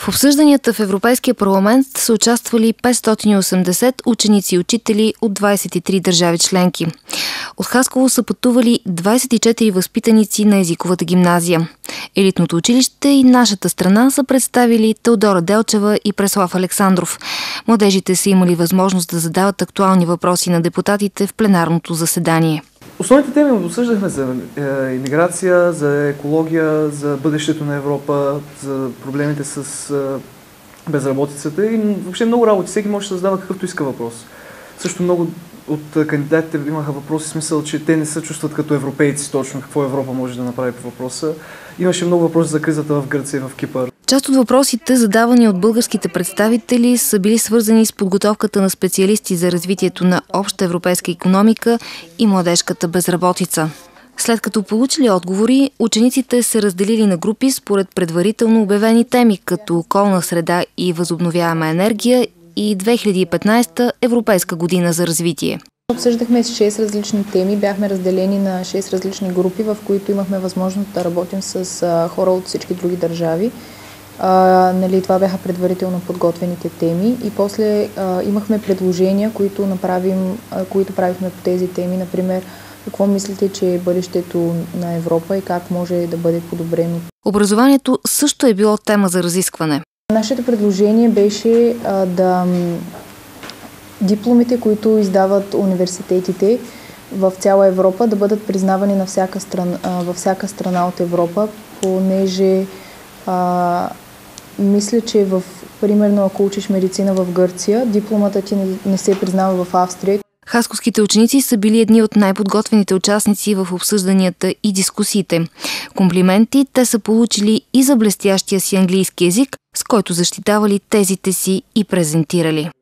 В обсъжданията в Европейския парламент са участвали 580 ученици и учители от 23 държави членки. От Хасково са пътували 24 възпитаници на езиковата гимназия. Елитното училище и нашата страна са представили Теодора Делчева и Преслав Александров. Младежите са имали възможност да задават актуални въпроси на депутатите в пленарното заседание. Основните теми обсъждахме за имиграция, за екология, за бъдещето на Европа, за проблемите с безработицата и въобще много работи. Всеки може да задава какъвто иска въпрос. Също много от кандидатите имаха въпроси, в смисъл, че те не се чувстват като европейци точно какво Европа може да направи по въпроса. Имаше много въпроси за кризата в Гърция и в Кипър. Част от въпросите, задавани от българските представители, са били свързани с подготовката на специалисти за развитието на обща европейска икономика и младежката безработица. След като получили отговори, учениците се разделили на групи според предварително обявени теми, като околна среда и възобновяема енергия и 2015 Европейска година за развитие. Обсъждахме 6 различни теми, бяхме разделени на 6 различни групи, в които имахме възможност да работим с хора от всички други държави. Това бяха предварително подготвените теми и после имахме предложения, които правихме по тези теми. Например, какво мислите, че е бъдещето на Европа и как може да бъде подобрено? Образованието също е било тема за разискване. Нашето предложение беше да дипломите, които издават университетите в цяла Европа, да бъдат признавани във всяка страна от Европа, понеже мисля, че примерно ако учиш медицина в Гърция, дипломата ти не се признава в Австрия. Хасковските ученици са били едни от най-подготвените участници в обсъжданията и дискусиите. Комплименти те са получили и за блестящия си английски език, с който защитавали тезите си и презентирали.